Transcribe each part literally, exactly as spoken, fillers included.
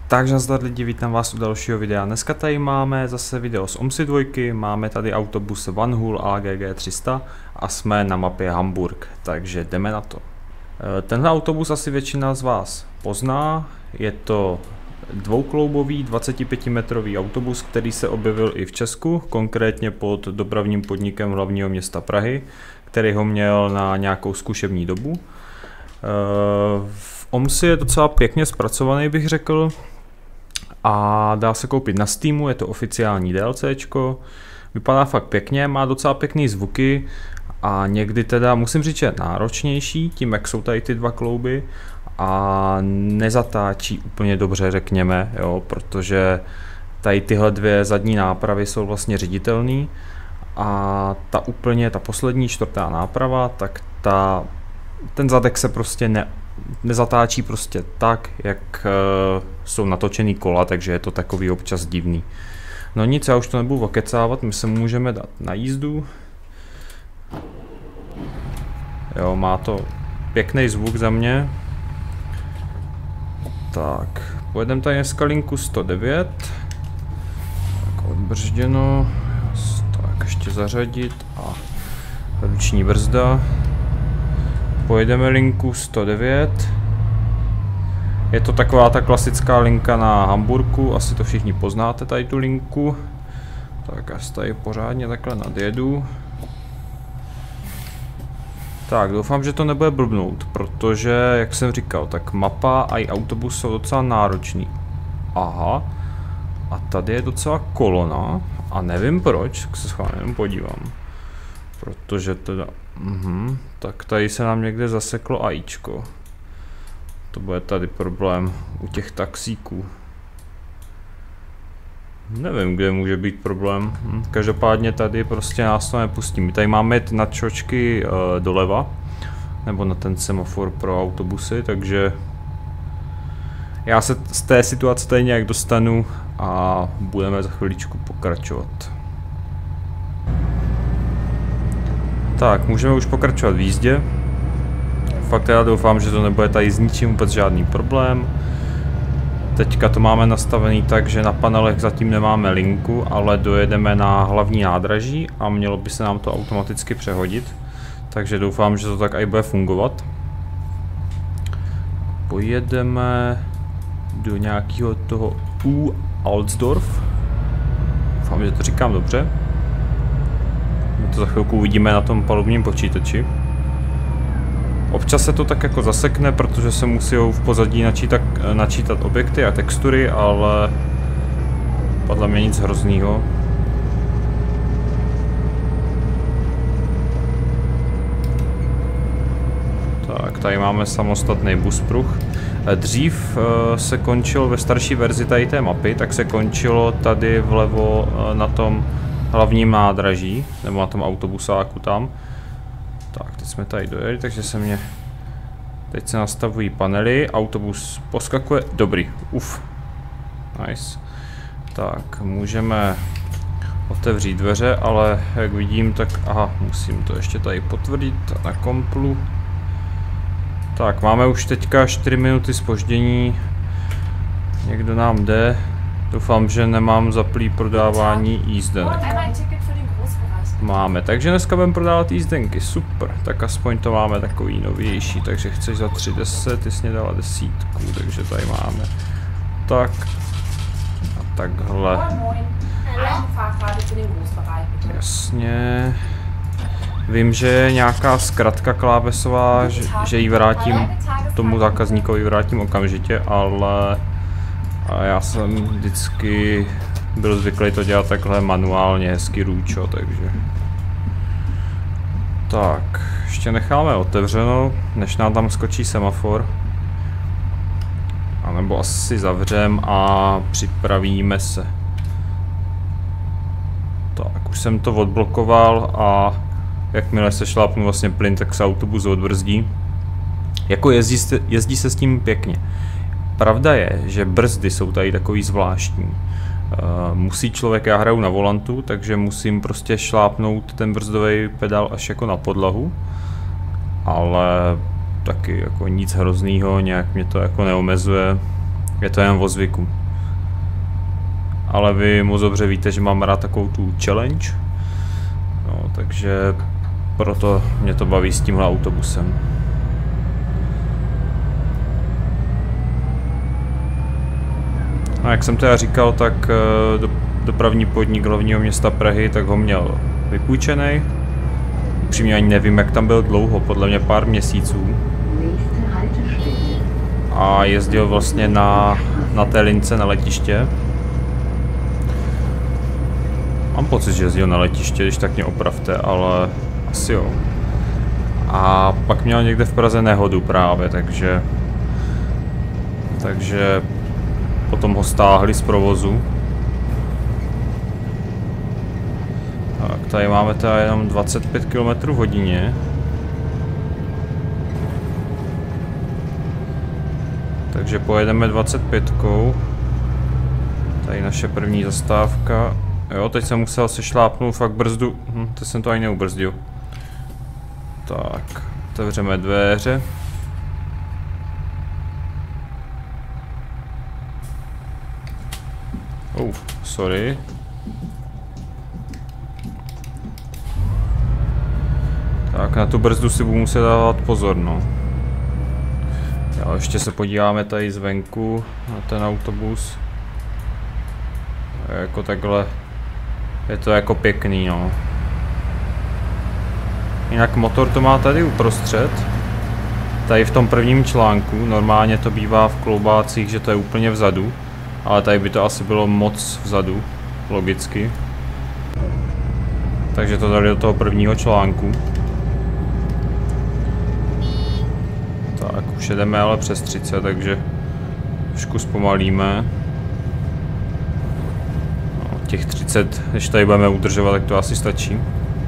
Takže nazdar lidi, vítám vás u dalšího videa. Dneska tady máme zase video z OMSI dva, máme tady autobus Vanhool A G G tři sta a jsme na mapě Hamburg, takže jdeme na to. Tenhle autobus asi většina z vás pozná, je to dvoukloubový dvacetipětimetrový autobus, který se objevil i v Česku, konkrétně pod dopravním podnikem hlavního města Prahy, který ho měl na nějakou zkušební dobu. V OMSI je docela pěkně zpracovaný, bych řekl, a dá se koupit na Steamu, je to oficiální DLCčko, vypadá fakt pěkně, má docela pěkný zvuky a někdy teda musím říct, že je náročnější, tím jak jsou tady ty dva klouby a nezatáčí úplně dobře, řekněme, jo, protože tady tyhle dvě zadní nápravy jsou vlastně ředitelné a ta úplně, ta poslední čtvrtá náprava, tak ta, ten zadek se prostě ne nezatáčí prostě tak, jak uh, jsou natočený kola, takže je to takový občas divný. No nic, já už to nebudu okecávat, my se můžeme dát na jízdu. Jo, má to pěkný zvuk za mě. Tak, pojedeme tady dneska linku sto devět. Tak odbržděno. Tak, ještě zařadit a ruční brzda. Pojedeme linku sto devět. Je to taková ta klasická linka na Hamburku, asi to všichni poznáte tady tu linku. Tak já tady pořádně takhle nadjedu. Tak, doufám, že to nebude blbnout, protože, jak jsem říkal, tak mapa a i autobus jsou docela náročný. Aha, a tady je docela kolona a nevím proč, tak se schválně jenom podívám. Protože teda, mhm, tak tady se nám někde zaseklo AIčko. To bude tady problém u těch taxíků. Nevím, kde může být problém. Hm, každopádně tady prostě nás to nepustí. My tady máme jít na čočky e, doleva, nebo na ten semafor pro autobusy, takže já se z té situace tady nějak dostanu a budeme za chviličku pokračovat. Tak, můžeme už pokračovat v jízdě. Fakt já doufám, že to nebude tady s ničím vůbec žádný problém. Teďka to máme nastavený tak, že na panelech zatím nemáme linku, ale dojedeme na hlavní nádraží a mělo by se nám to automaticky přehodit. Takže doufám, že to tak i bude fungovat. Pojedeme do nějakého toho U Alsdorf. Doufám, že to říkám dobře. My to za chvilku uvidíme na tom palubním počítači. Občas se to tak jako zasekne, protože se musí v pozadí načítat, načítat objekty a textury, ale podle mě nic hroznýho. Tak, tady máme samostatný buspruh. Dřív se končilo ve starší verzi tady té mapy, tak se končilo tady vlevo na tom hlavním nádraží, nebo na tom autobusáku tam. Tak, teď jsme tady dojeli, takže se mě... Teď se nastavují panely, autobus poskakuje, dobrý, uf, nice. Tak, můžeme otevřít dveře, ale jak vidím, tak aha, musím to ještě tady potvrdit na komplu. Tak, máme už teďka čtyři minuty zpoždění, někdo nám jde, doufám, že nemám zaplý prodávání jízdenek. Máme, takže dneska budeme prodávat jízdenky, super, tak aspoň to máme takový novější, takže chceš za tři deset, ty jsi mě dala desítku, takže tady máme tak a takhle. Jasně, vím, že je nějaká zkratka klávesová, že, že ji vrátím tomu zákazníkovi, vrátím okamžitě, ale a já jsem vždycky byl zvyklý to dělat takhle manuálně, hezky růčo, takže... Tak, ještě necháme otevřeno, než nám tam skočí semafor. A nebo asi zavřem a připravíme se. Tak, už jsem to odblokoval a jakmile se šlápnu vlastně plyn, tak se autobus odbrzdí. Jako jezdí se, jezdí se s tím pěkně. Pravda je, že brzdy jsou tady takový zvláštní. Uh, musí člověk, já hraju na volantu, takže musím prostě šlápnout ten brzdový pedál až jako na podlahu, ale taky jako nic hroznýho, nějak mě to jako neomezuje, Je to jen o zvyku. Ale vy moc dobře víte, že mám rád takovou tu challenge. No, takže proto mě to baví s tímhle autobusem. A jak jsem teda říkal, tak do, dopravní podnik hlavního města Prahy tak ho měl vypůjčený. Upřímně ani nevím, jak tam byl dlouho, podle mě pár měsíců. A jezdil vlastně na, na té lince na letiště. Mám pocit, že jezdil na letiště, když tak mě opravte, ale asi jo. A pak měl někde v Praze nehodu právě, takže... Takže... Potom ho stáhli z provozu. Tak, tady máme teda jenom dvacet pět kilometrů v hodině. Takže pojedeme dvacet pět. Tady naše první zastávka. Jo, teď jsem musel sešlápnout fakt brzdu. Hm, teď jsem to ani neubrzdil. Tak, otevřeme dveře. Oh, sorry. Tak, na tu brzdu si budu muset dávat pozor, no. Jo, ještě se podíváme tady zvenku na ten autobus. Jako takhle. Je to jako pěkný, no. Jinak motor to má tady uprostřed. Tady v tom prvním článku, normálně to bývá v kloubácích, že to je úplně vzadu. Ale tady by to asi bylo moc vzadu, logicky. Takže to dali do toho prvního článku. Tak, už jedeme ale přes třicet, takže trošku zpomalíme. No, těch třicet, když tady budeme udržovat, tak to asi stačí.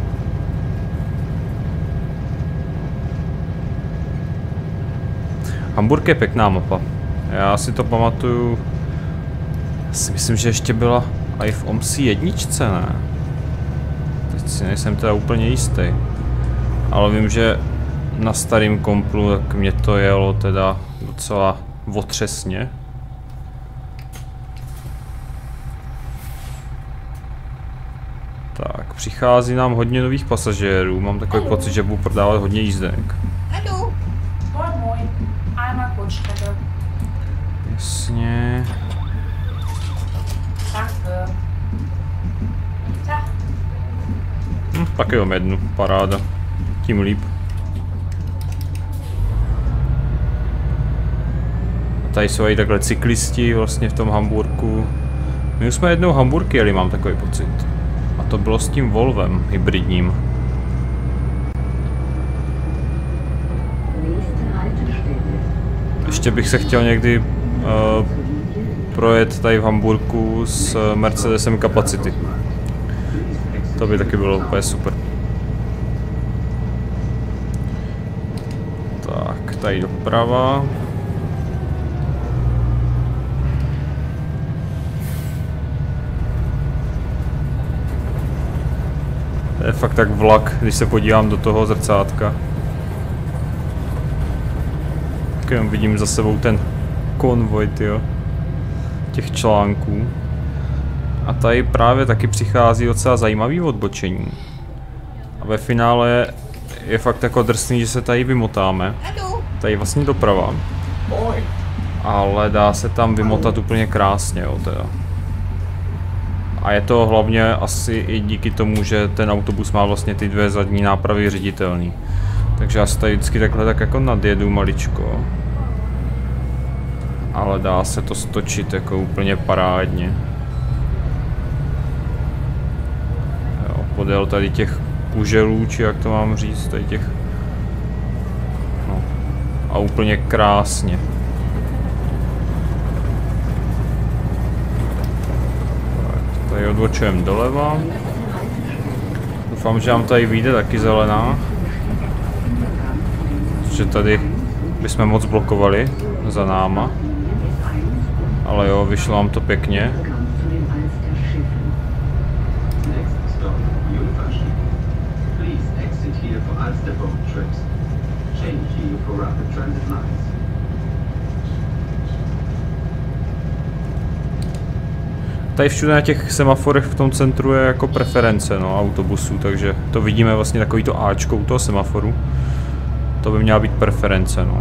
Hamburg je pěkná mapa. Já si to pamatuju. Si myslím, že ještě byla i v O M S I jedničce, ne? Teď si nejsem teda úplně jistý. Ale vím, že na starém komplu tak mě to jelo teda docela otřesně. Tak, přichází nám hodně nových pasažérů. Mám takový Hallo. pocit, že budu prodávat hodně jízdenek. Hallo. Moin moin. Einmal Kurzstrecke. Jasně. Danke. Tak. Hm, taky jo, jednu, paráda. Tím líp. A tady jsou i takhle cyklisti vlastně v tom Hamburku. My už jsme jednou Hamburg jeli, mám takový pocit. A to bylo s tím Volvem hybridním. Ještě bych se chtěl někdy uh, projet tady v Hamburku s Mercedesem Capacity. To by taky bylo úplně super. Tak, tady doprava. To je fakt tak vlak, když se podívám do toho zrcátka. Tak jenom vidím za sebou ten konvoj, tyjo, těch článků. A tady právě taky přichází docela zajímavý odbočení. A ve finále je fakt jako drsný, že se tady vymotáme. Tady vlastně doprava. Ale dá se tam vymotat úplně krásně, jo, teda. A je to hlavně asi i díky tomu, že ten autobus má vlastně ty dvě zadní nápravy ředitelný. Takže já se tady vždycky takhle tak jako nadjedu maličko. Ale dá se to stočit jako úplně parádně. Jo, podél tady těch kuželů, či jak to mám říct, tady těch... No. A úplně krásně. Tak, tady odbočujeme doleva. Doufám, že nám tady vyjde taky zelená. Protože tady bychom moc blokovali za náma. Ale jo, vyšlo vám to pěkně. tady všude na těch semaforech v tom centru je jako preference, no, autobusů, takže to vidíme vlastně takový to Ačko u toho semaforu. To by měla být preference, no.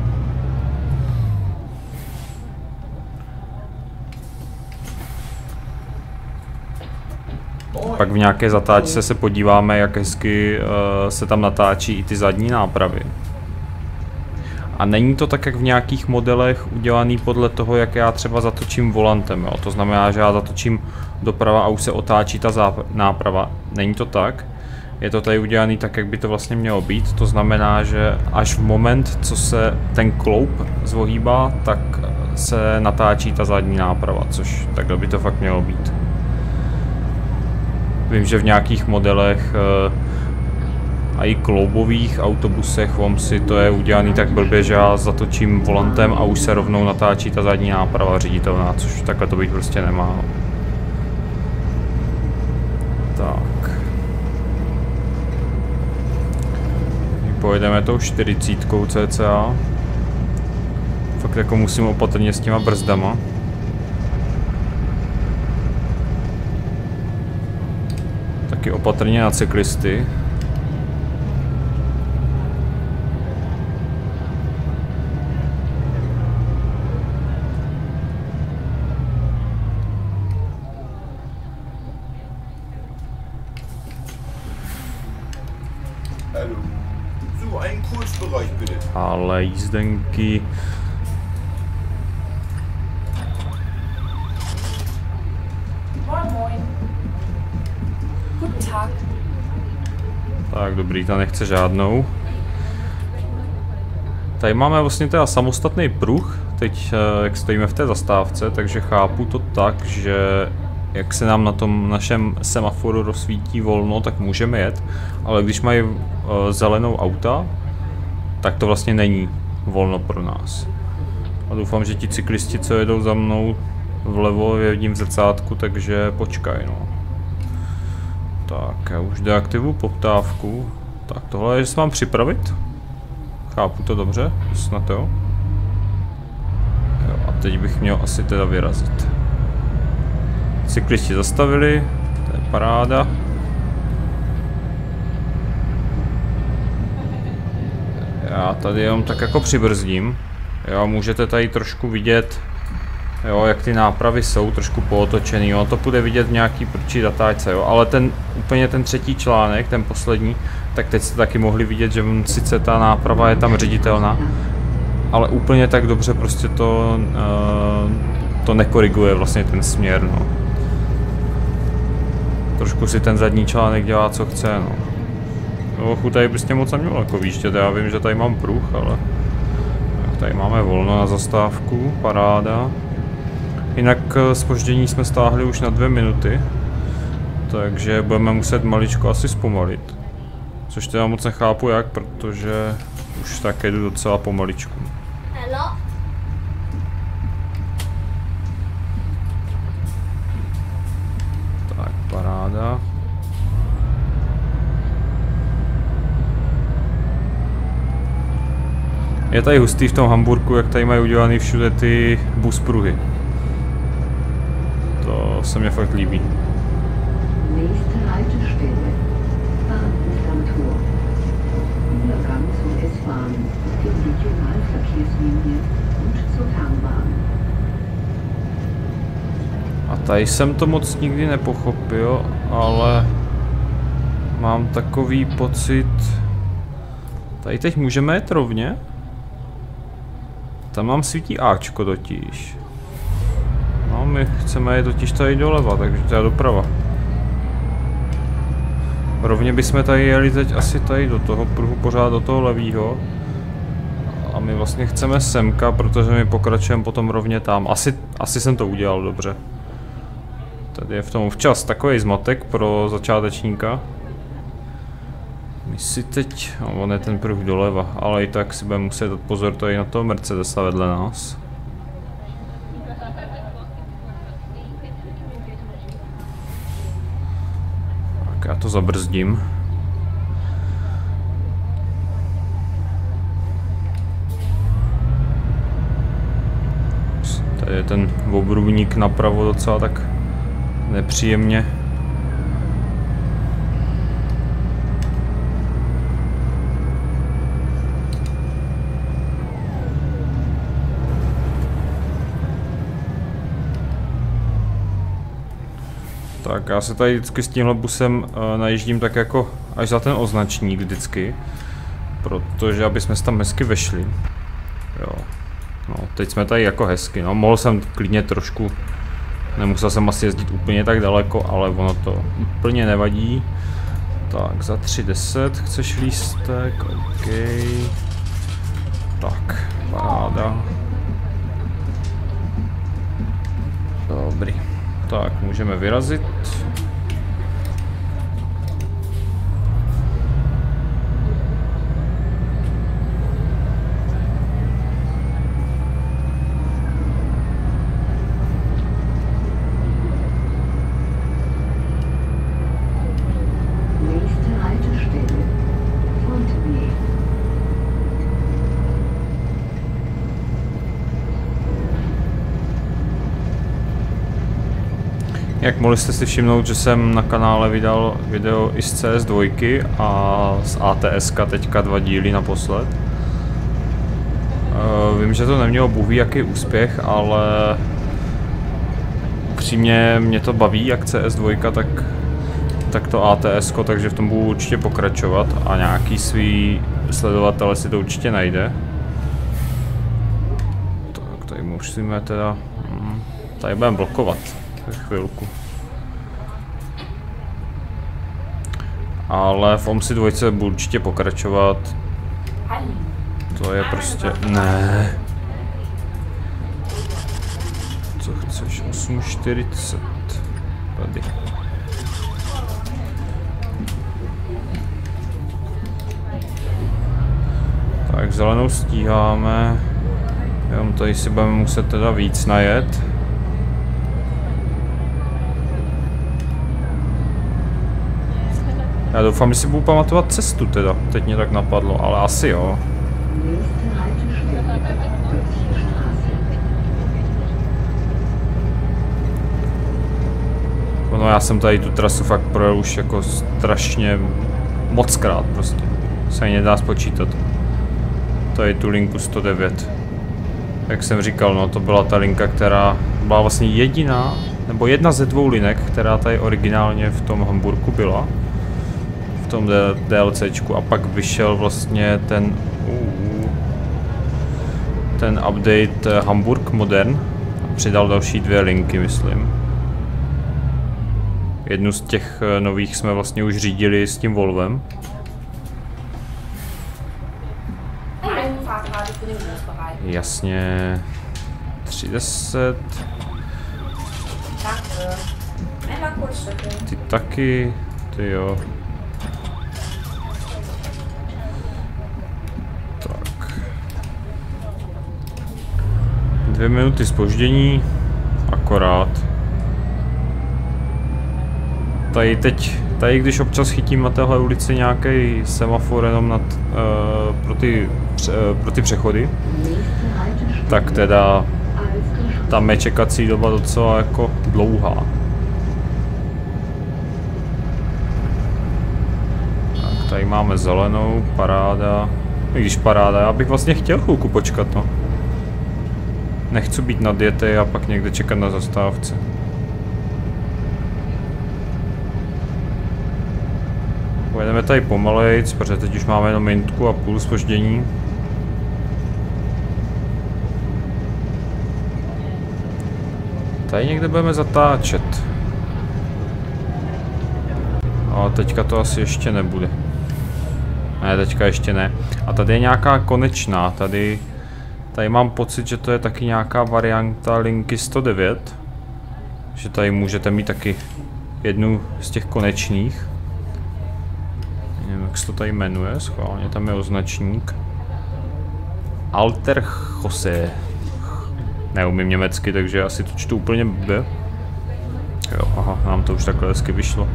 Pak v nějaké zatáčce se podíváme, jak hezky uh, se tam natáčí i ty zadní nápravy. A není to tak, jak v nějakých modelech udělaný podle toho, jak já třeba zatočím volantem, jo? To znamená, že já zatočím doprava a už se otáčí ta náprava. Není to tak. Je to tady udělaný tak, jak by to vlastně mělo být. To znamená, že až v moment, co se ten kloup zvohýbá, tak se natáčí ta zadní náprava, což takhle by to fakt mělo být. Vím, že v nějakých modelech a i kloubových autobusech V O M S to je udělaný tak blbě, že já zatočím volantem a už se rovnou natáčí ta zadní náprava řiditelná, což takhle to být prostě nemá. Tak. Pojedeme tou čtyřicítkou cca. Fakt jako musím opatrně s těma brzdama. Taky opatrně na cyklisty. Ale jízdenky. Moin, moin. Guten Tag. Tak dobrý, ta nechce žádnou. Tady máme vlastně teda samostatný pruh, teď jak stojíme v té zastávce, takže chápu to tak, že jak se nám na tom našem semaforu rozsvítí volno, tak můžeme jet, ale když mají uh, zelenou auta, tak to vlastně není volno pro nás. A doufám, že ti cyklisti, co jedou za mnou vlevo, je vidím v zrcátku, takže počkaj, no. Tak, já už deaktivuju poptávku. Tak tohle je, že se mám připravit. Chápu to dobře, snad jo. Jo, a teď bych měl asi teda vyrazit. Cyklisti zastavili, to je paráda. Já tady jenom tak jako přibrzdím. Jo, můžete tady trošku vidět, jo, jak ty nápravy jsou trošku pootočený, jo, to bude vidět v nějaký prčí datáčce, jo, ale ten úplně ten třetí článek, ten poslední, tak teď jste taky mohli vidět, že sice ta náprava je tam ředitelná, ale úplně tak dobře prostě to, uh, to nekoriguje vlastně ten směr, no. Trošku si ten zadní článek dělá, co chce, no. Jo, tady prostě moc nemělo jako výštět, já vím, že tady mám pruh, ale tady máme volno na zastávku, paráda. Jinak zpoždění jsme stáhli už na dvě minuty, takže budeme muset maličko asi zpomalit. Což teda moc nechápu jak, protože už tak jedu docela pomaličku. Hello? Tak, paráda. Je tady hustý v tom Hamburku, jak tady mají udělaný všude ty buspruhy. To se mě fakt líbí. Nächste Haltestelle. Bahn-Tor. Übergang zur S-Bahn, der Regionalverkehrslinie und zur Fernbahn. A tady jsem to moc nikdy nepochopil, ale mám takový pocit... Tady teď můžeme jet rovně? Tam mám svítí Ačko totiž. No, my chceme jít totiž tady doleva, takže to je doprava. Rovně bychom tady jeli teď asi tady do toho pruhu, pořád do toho levýho. A my vlastně chceme semka, protože my pokračujeme potom rovně tam. Asi, asi jsem to udělal dobře. Tady je v tom včas takový zmatek pro začátečníka. My si teď, no, on je ten pruh doleva, ale i tak si budeme muset dát pozor tady na toho Mercedesa vedle nás. Tak já to zabrzdím. Tady je ten obrubník napravo docela tak nepříjemně. Tak já se tady vždycky s tímhle busem uh, najíždím tak jako až za ten označník vždycky. Protože aby jsme se tam hezky vešli. Jo. No, teď jsme tady jako hezky, no, mohl jsem klidně trošku, nemusel jsem asi jezdit úplně tak daleko, ale ono to úplně nevadí. Tak, za tři deset chceš lístek, OK. Tak, paráda. Dobrý. Tak, můžeme vyrazit. Jak mohli jste si všimnout, že jsem na kanále vydal video i z C S dva a z A T S teďka dva díly naposled. Vím, že to nemělo bůh ví jaký úspěch, ale upřímně mě to baví, jak C S dva, tak, tak to A T S, takže v tom budu určitě pokračovat a nějaký svý sledovatele si to určitě najde. Tak tady musíme teda, tady budeme blokovat. Chvilku. Ale v OMSI dva budu určitě pokračovat. To je prostě... Ne. Co chceš? osm čtyřicet. Tady. Tak zelenou stíháme. Jenom tady si budeme muset teda víc najet. Já doufám, že si budu pamatovat cestu teda, teď mě tak napadlo, ale asi jo. No já jsem tady tu trasu fakt projel už jako strašně mockrát prostě. Se ani nedá spočítat. Tady tu linku sto devět. Jak jsem říkal, no to byla ta linka, která byla vlastně jediná, nebo jedna ze dvou linek, která tady originálně v tom Hamburku byla. V tom DLCčku a pak vyšel vlastně ten uh, ten update Hamburg Modern a přidal další dvě linky, myslím. Jednu z těch nových jsme vlastně už řídili s tím Volvem. Jasně. tři deset. Ty taky, ty jo. Dvě minuty zpoždění, akorát. Tady teď, tady když občas chytím na téhle ulici nějaký semafor jenom nad, uh, pro, ty, uh, pro ty přechody, tak teda tam je čekací doba docela jako dlouhá. Tak tady máme zelenou, paráda. I když paráda, já bych vlastně chtěl chvilku počkat, no. Nechci být nadjetý a pak někde čekat na zastávce. Pojedeme tady pomalejc, protože teď už máme jenom minutku a půl zpoždění. Tady někde budeme zatáčet. Ale teďka to asi ještě nebude. Ne, teďka ještě ne. A tady je nějaká konečná, tady... Tady mám pocit, že to je taky nějaká varianta linky sto devět. Že tady můžete mít taky jednu z těch konečných. Nevím, jak se to tady jmenuje, schválně, tam je označník. Alter Jose. Neumím německy, takže asi to čtu úplně blbě. Jo, aha, nám to už takhle hezky vyšlo.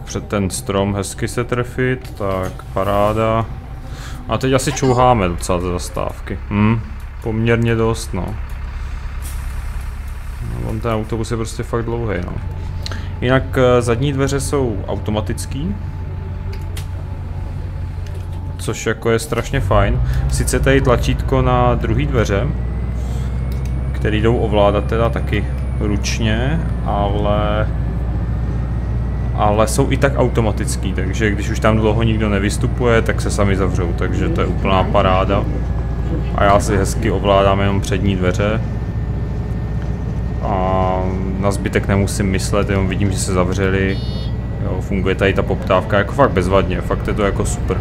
před ten strom hezky se trefit, tak paráda. A teď asi čouháme docela ze zastávky. Hm, poměrně dost, no. No, on ten autobus je prostě fakt dlouhý, no. Jinak zadní dveře jsou automatický. Což jako je strašně fajn. Sice tady tlačítko na druhé dveře, které jdou ovládat teda taky ručně, ale... ale jsou i tak automatický, takže když už tam dlouho nikdo nevystupuje, tak se sami zavřou, takže to je úplná paráda. A já si hezky ovládám jenom přední dveře. A na zbytek nemusím myslet, jenom vidím, že se zavřeli. Jo, funguje tady ta poptávka jako fakt bezvadně, fakt je to jako super.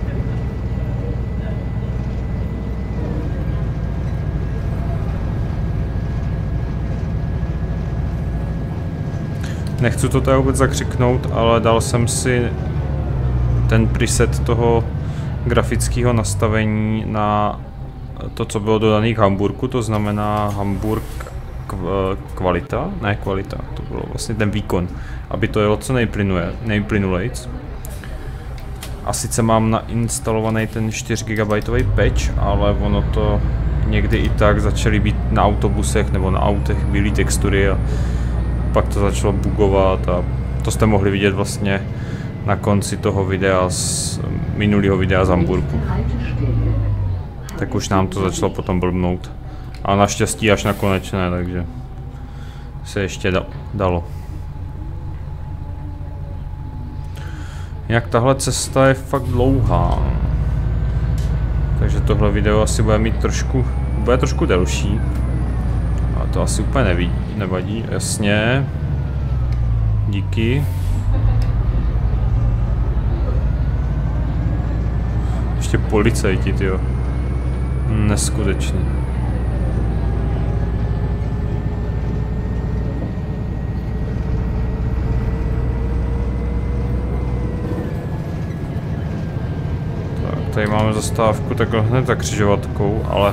Nechci to tady vůbec zakřiknout, ale dal jsem si ten preset toho grafického nastavení na to, co bylo dodané k Hamburku, to znamená Hamburg kvalita, ne kvalita, to bylo vlastně ten výkon, aby to jelo co nejplynulejc. A sice mám nainstalovaný ten čtyři gigabajtový patch, ale ono to někdy i tak začaly být na autobusech nebo na autech bílé textury a pak to začalo bugovat a to jste mohli vidět vlastně na konci toho videa z minulého videa z Hamburku. Tak už nám to začalo potom blbnout. A naštěstí až na konečné, takže se ještě da dalo. Jak tahle cesta je fakt dlouhá. Takže tohle video asi bude mít trošku, bude trošku delší. A to asi úplně neví, nevadí, jasně. Díky. Ještě policajti, tyjo. Neskutečný. Tak, tady máme zastávku takhle hned za křižovatkou, ale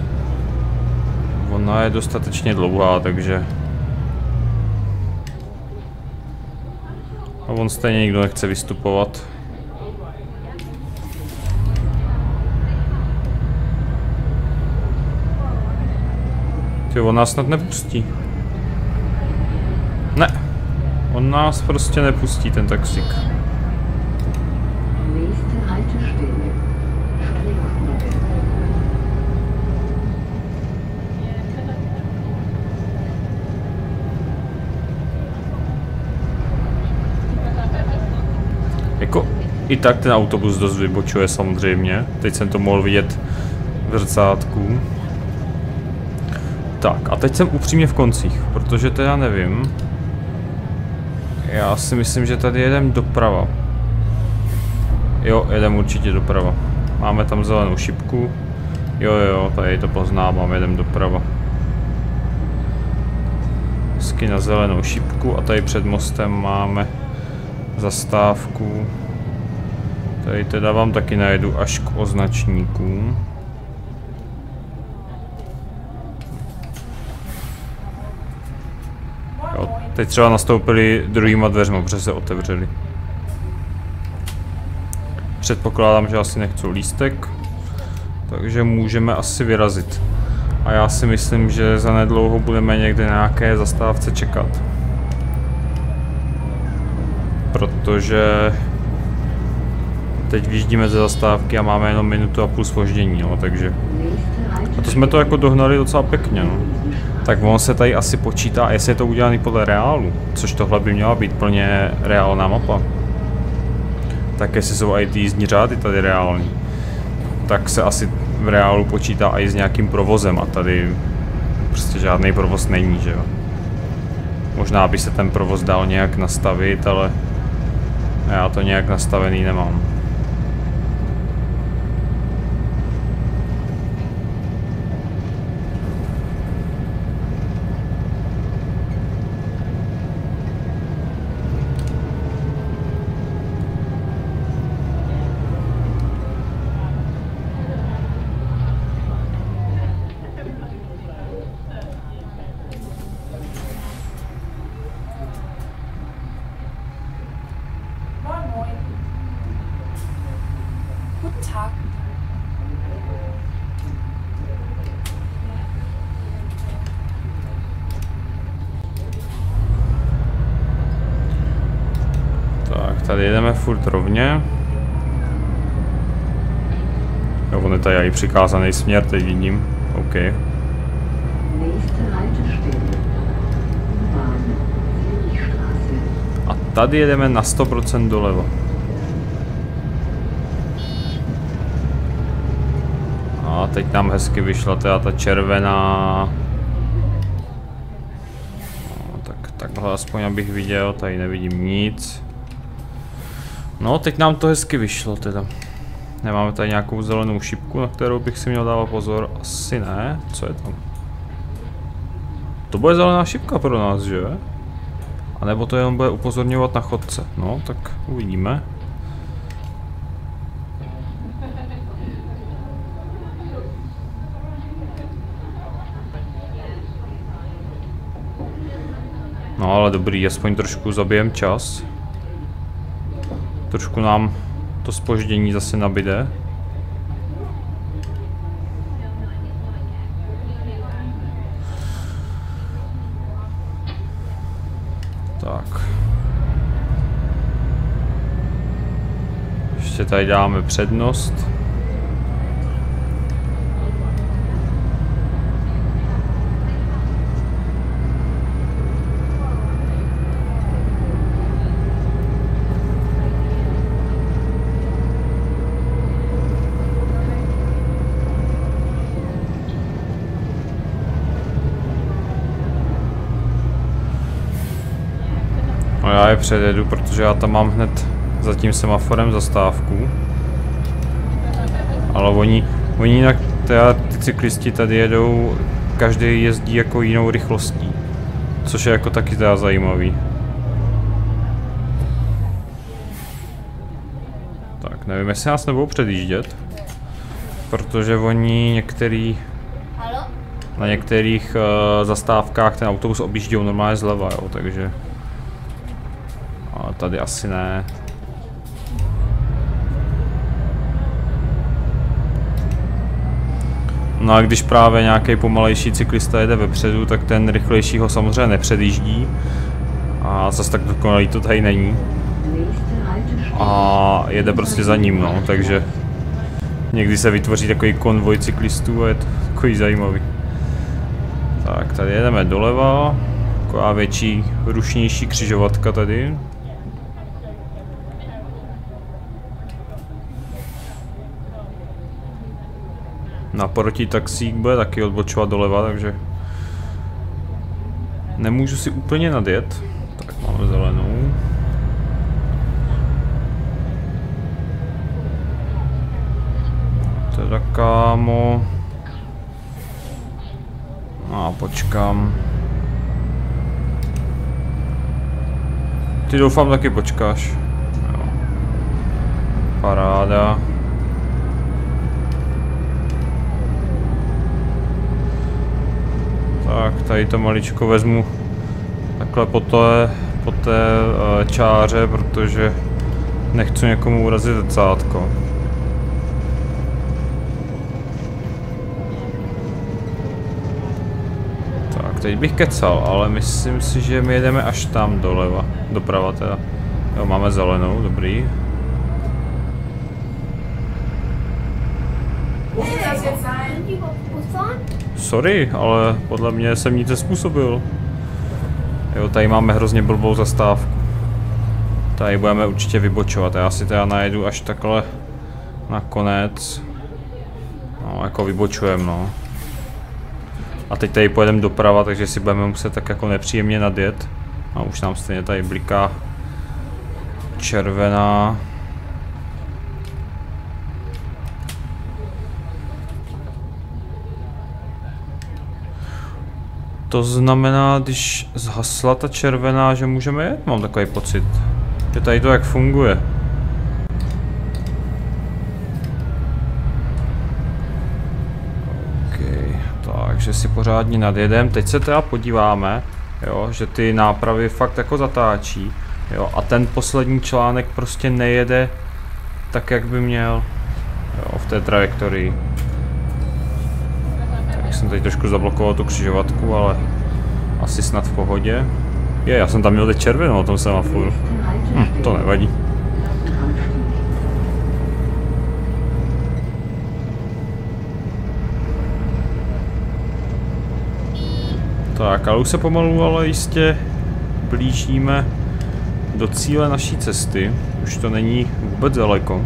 ona je dostatečně dlouhá, takže... A on stejně nikdo nechce vystupovat. Ty, on nás snad nepustí. Ne. On nás prostě nepustí, ten taxík. Jako i tak ten autobus dost vybočuje samozřejmě. Teď jsem to mohl vidět v zrcátku. Tak a teď jsem upřímně v koncích, protože to já nevím. Já si myslím, že tady jedem doprava. Jo, jedem určitě doprava. Máme tam zelenou šipku. Jo, jo, tady to poznávám, jedem doprava. Hezky na zelenou šipku a tady před mostem máme zastávku. Tady teda vám taky najedu až k označníkům. Jo, teď třeba nastoupili druhýma dveřma, protože se otevřeli. Předpokládám, že asi nechcou lístek, takže můžeme asi vyrazit. A já si myslím, že zanedlouho budeme někde na nějaké zastávce čekat. Protože teď vyjíždíme ze zastávky a máme jenom minutu a půl zpoždění, no, takže... A to jsme to jako dohnali docela pěkně, no. Tak on se tady asi počítá, jestli je to udělané podle reálu, což tohle by měla být plně reálná mapa. Tak jestli jsou i ty jízdní řády tady reální, tak se asi v reálu počítá i s nějakým provozem a tady prostě žádný provoz není, že jo. Možná by se ten provoz dal nějak nastavit, ale já to nějak nastavený nemám. furt rovně. Jo, on je tady i přikázaný směr, teď vidím. OK. A tady jedeme na sto procent doleva. A teď nám hezky vyšla teda ta červená. No, tak, takhle aspoň abych viděl, tady nevidím nic. No, teď nám to hezky vyšlo teda. Nemáme tady nějakou zelenou šipku, na kterou bych si měl dávat pozor? Asi ne. Co je tam? To bude zelená šipka pro nás, že? A nebo to jenom bude upozorňovat na chodce. No, tak uvidíme. No ale dobrý, aspoň trošku zabijem čas. Trošku nám to zpoždění zase nabide. Tak. Ještě tady dáme přednost. No já je předjedu, protože já tam mám hned za tím semaforem zastávku. Ale oni, oni jinak teda, ty cyklisti tady jedou, každý jezdí jako jinou rychlostí. Což je jako taky teda zajímavý. Tak, nevím, jestli nás nebudou předjíždět. Protože oni některý... Na některých uh, zastávkách ten autobus objíždějí normálně zleva, jo, takže... Ale tady asi ne. No a když právě nějaký pomalejší cyklista jede vepředu, tak ten rychlejší ho samozřejmě nepředjíždí. A zase tak dokonalý to tady není. A jede prostě za ním, no, takže někdy se vytvoří takový konvoj cyklistů a je to takový zajímavý. Tak, tady jedeme doleva. Taková větší, rušnější křižovatka tady. Naproti taxík bude taky odbočovat doleva, takže nemůžu si úplně nadjet. Tak máme zelenou. Teda kámo. A počkám. Ty doufám taky počkáš. Jo. Paráda. Tak, tady to maličko vezmu takhle po té, po té uh, čáře, protože nechci někomu urazit zrcátko. Tak, teď bych kecal, ale myslím si, že my jedeme až tam doleva, doprava teda. Jo, máme zelenou, dobrý. Sorry, ale podle mě jsem nic nezpůsobil. Jo, tady máme hrozně blbou zastávku. Tady budeme určitě vybočovat, já si teda najedu až takhle na konec. No, jako vybočujem, no. A teď tady pojedeme doprava, takže si budeme muset tak jako nepříjemně nadjet. A už nám stejně tady bliká červená. To znamená, když zhasla ta červená, že můžeme jet? Mám takový pocit, že tady to jak funguje. OK, takže si pořádně nadjedem. Teď se teda podíváme, jo, že ty nápravy fakt jako zatáčí. Jo, a ten poslední článek prostě nejede tak, jak by měl, jo, v té trajektorii. Jsem tady trošku zablokoval tu křižovatku, ale asi snad v pohodě. Je, já jsem tam měl teď červenou na tom semaforu. Hm, to nevadí. Tak, ale už se pomalu, ale jistě blížíme do cíle naší cesty. Už to není vůbec daleko.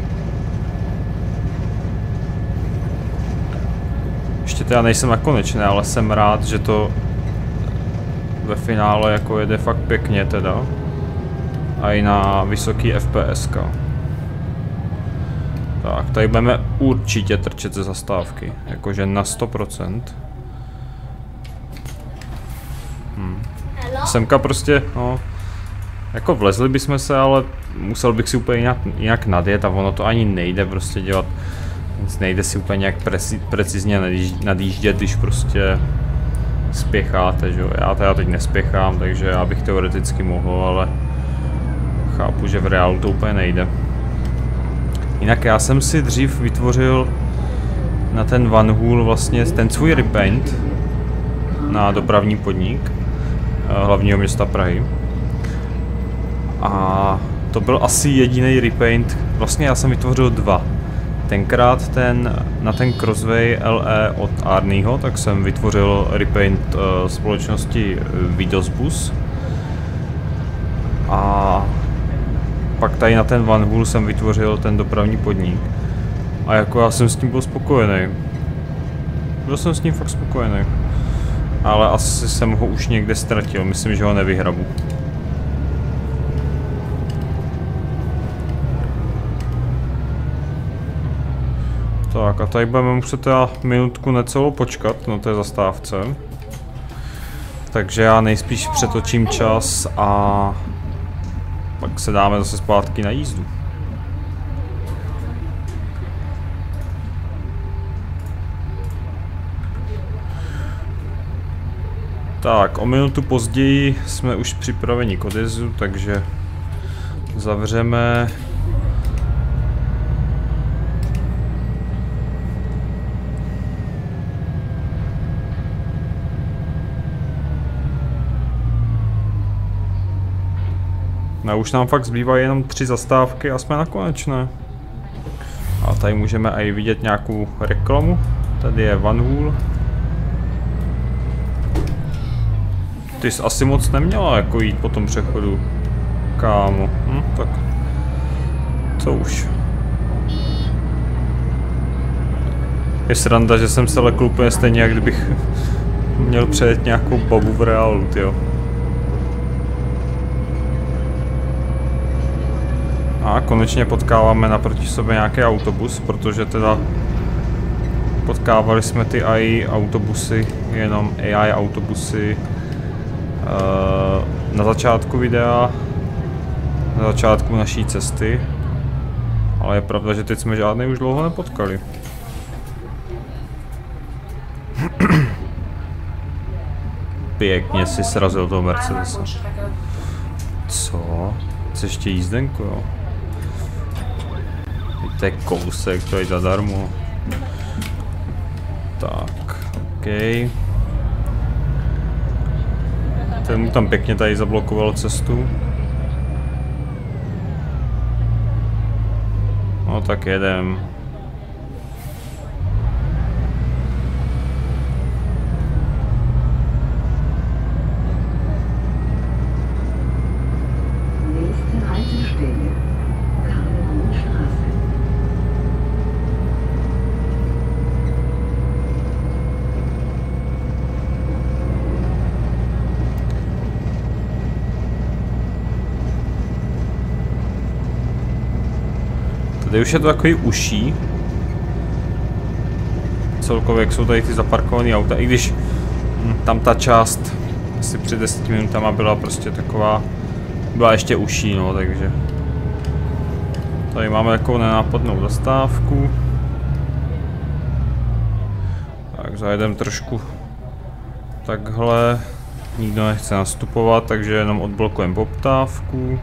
Ještě teda nejsem na konečné, ale jsem rád, že to ve finále jako jede fakt pěkně teda. A i na vysoký F P S ka. Tak, tady budeme určitě trčet ze zastávky. Jakože na sto procent. Hm. Semka prostě, no. Jako vlezli bychom se, ale musel bych si úplně jinak, jinak nadjet a ono to ani nejde prostě dělat. Nic nejde si úplně nějak preci, precizně nadjíždět, když prostě spěcháte, že jo. Já teda teď nespěchám, takže já bych teoreticky mohl, ale chápu, že v reálu to úplně nejde. Jinak já jsem si dřív vytvořil na ten vanhůl vlastně ten svůj repaint na dopravní podnik hlavního města Prahy. A to byl asi jediný repaint, vlastně já jsem vytvořil dva. Tenkrát ten, na ten Crossway L E od Arneyho, tak jsem vytvořil repaint uh, společnosti Vidosbus. A pak tady na ten vanhůl jsem vytvořil ten dopravní podnik. A jako já jsem s tím byl spokojený. Byl jsem s ním fakt spokojený. Ale asi jsem ho už někde ztratil, myslím, že ho nevyhrabu. Tak a tady budeme muset teda minutku necelou počkat na té zastávce. Takže já nejspíš přetočím čas a pak se dáme zase zpátky na jízdu. Tak, o minutu později jsme už připraveni k odjezdu, takže zavřeme. No už nám fakt zbývají jenom tři zastávky a jsme na konečné. A tady můžeme i vidět nějakou reklamu. Tady je vanhůl. Ty jsi asi moc neměla jako jít po tom přechodu, kámo. Hm, tak co už. Je sranda, že jsem se lekl úplně stejně, jak kdybych měl přejet nějakou babu v reálu, tyjo. A konečně potkáváme naproti sobě nějaký autobus, protože teda potkávali jsme ty A I autobusy, jenom A I autobusy uh, na začátku videa, na začátku naší cesty, ale je pravda, že teď jsme žádný už dlouho nepotkali. Pěkně si srazil toho Mercedese. Co? Chceš ještě jízdenku, jo? To je kousek, to je zadarmo. Tak, OK. Ten mu tam pěkně tady zablokoval cestu. No tak jedem. Tady už je to takový uší. Celkově, jak jsou tady ty zaparkované auta, i když hm, tam ta část asi před deseti minutama byla prostě taková, byla ještě uší, no, takže tady máme takovou nenápadnou zastávku. Tak zajedeme trošku takhle, nikdo nechce nastupovat, takže jenom odblokujeme poptávku.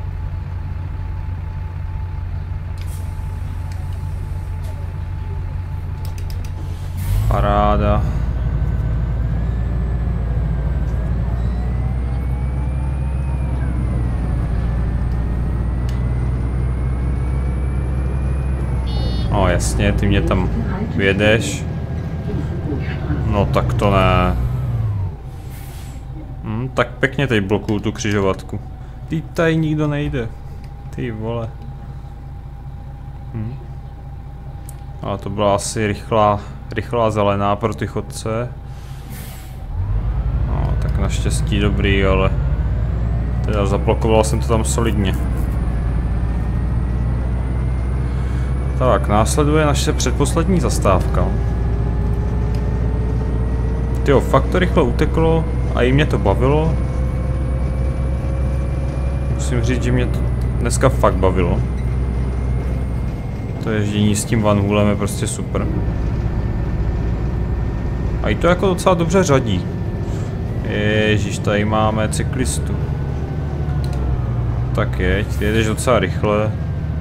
Paráda. O, jasně, ty mě tam vědeš. No tak to ne. Hm, tak pěkně teď blokuju tu křižovatku. Ty tady nikdo nejde. Ty vole. Hm. Ale to byla asi rychlá, rychlá zelená pro ty chodce. No, tak naštěstí dobrý, ale teda zablokoval jsem to tam solidně. Tak, následuje naše předposlední zastávka. Tyjo, fakt to rychle uteklo a i mě to bavilo. Musím říct, že mě to dneska fakt bavilo. To ježdění s tím Van Hoolem je prostě super. A i to jako docela dobře řadí. Ježíš, tady máme cyklistu. Tak jeď, ty jedeš docela rychle.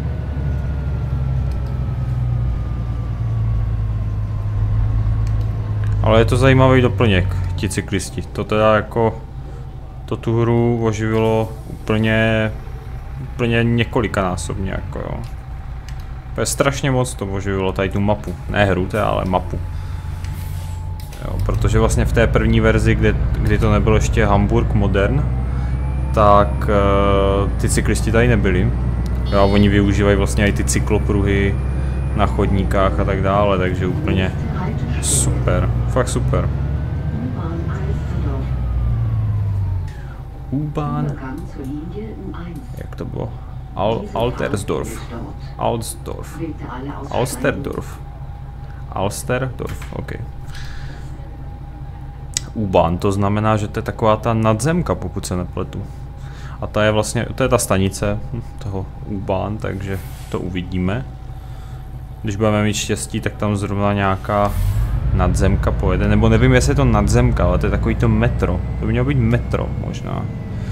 Ale je to zajímavý doplněk, ti cyklisti. To teda jako... To tu hru oživilo úplně... Úplně několikanásobně, jako jo. To je strašně moc to oživilo tady tu mapu. Ne hru, teda, ale mapu. Jo, protože vlastně v té první verzi, kdy, kdy to nebylo ještě Hamburg Modern, tak uh, ty cyklisti tady nebyli. Jo, oni využívají vlastně i ty cyklopruhy na chodníkách a tak dále, takže úplně super, fakt super. U-Bahn, jak to bylo? Al Altersdorf, Alsdorf, Alsterdorf, Alsterdorf, ok. U-Bahn, to znamená, že to je taková ta nadzemka, pokud se nepletu. A ta je vlastně, to je ta stanice toho U-Bahn, takže to uvidíme. Když budeme mít štěstí, tak tam zrovna nějaká nadzemka pojede, nebo nevím, jestli je to nadzemka, ale to je takový to metro. To by mělo být metro, možná.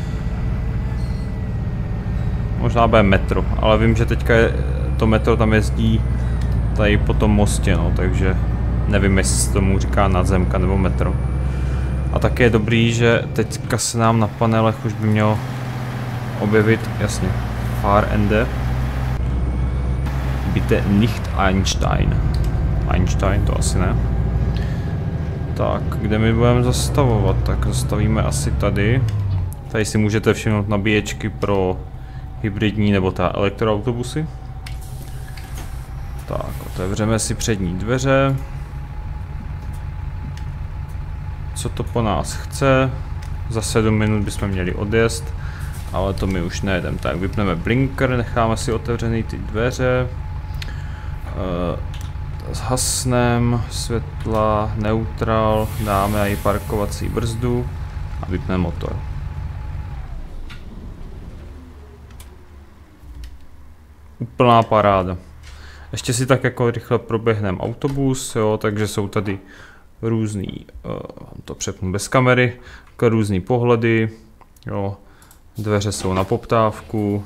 Možná bude metro, ale vím, že teďka je, to metro tam jezdí tady po tom mostě, no, takže nevím, jestli se tomu říká nadzemka nebo metro. A také je dobrý, že teďka se nám na panelech už by mělo objevit, jasně, Fahrende. Bitte nicht Einstein. Einstein, to asi ne. Tak, kde my budeme zastavovat? Tak zastavíme asi tady. Tady si můžete všimnout nabíječky pro hybridní nebo ta elektroautobusy. Tak, otevřeme si přední dveře. Co to po nás chce? Za sedm minut bychom měli odjezd, ale to my už nejedeme. Tak, vypneme blinker, necháme si otevřený ty dveře. Zhasneme světla, neutral, dáme i parkovací brzdu a vypneme motor. Úplná paráda. Ještě si tak jako rychle proběhneme autobus, jo, takže jsou tady různý, uh, to přepnu bez kamery, různý pohledy, jo, dveře jsou na poptávku,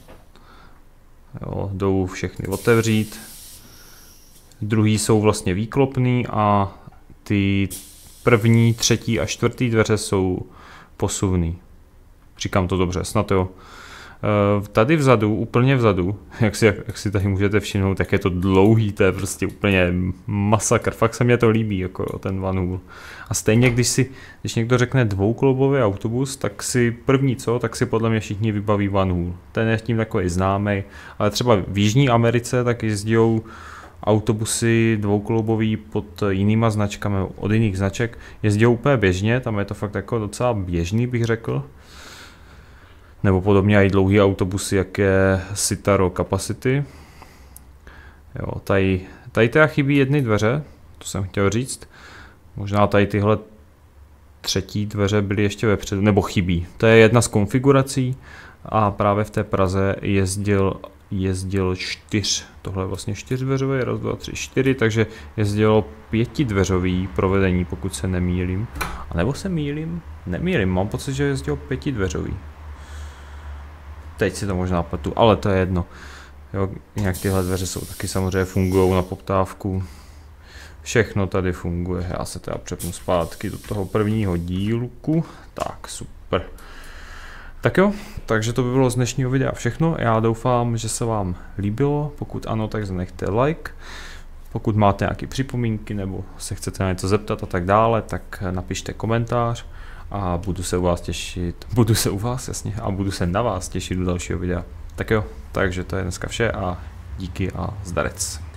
jo, jdou všechny otevřít. Druhý jsou vlastně výklopný a ty první, třetí a čtvrtý dveře jsou posuvný. Říkám to dobře, snad jo. Tady vzadu, úplně vzadu, jak si, jak si tady můžete všimnout, tak je to dlouhý, to je prostě úplně masakr, fakt se mě to líbí, jako ten Van Hool. A stejně, když si, když někdo řekne dvoukolobový autobus, tak si první co, tak si podle mě všichni vybaví Van Hool. Ten je tím takový známý, ale třeba v Jižní Americe tak jezdí autobusy dvoukolobový pod jinýma značkami, od jiných značek, jezdí úplně běžně, tam je to fakt jako docela běžný, bych řekl. Nebo podobně i dlouhý autobusy, jak je Citaro Capacity. Jo, tady, tady teda chybí jedny dveře, to jsem chtěl říct. Možná tady tyhle třetí dveře byly ještě vepředu, nebo chybí. To je jedna z konfigurací a právě v té Praze jezdil, jezdil čtyř, tohle je vlastně čtyřdveřový, raz, dva, tři, čtyři, takže jezdilo pětidveřový provedení, pokud se nemýlím. A nebo se mýlím? Nemýlím, mám pocit, že jezdil pětidveřový. Teď si to možná pletu, ale to je jedno. Jo, nějak tyhle dveře jsou taky samozřejmě fungují na poptávku. Všechno tady funguje. Já se teda přepnu zpátky do toho prvního dílku. Tak, super. Tak jo, takže to by bylo z dnešního videa všechno. Já doufám, že se vám líbilo. Pokud ano, tak zanechte like. Pokud máte nějaké připomínky nebo se chcete na něco zeptat a tak dále, tak napište komentář. a budu se u vás těšit, budu se u vás jasně a budu se na vás těšit u dalšího videa. Tak jo, takže to je dneska vše a díky a zdarec.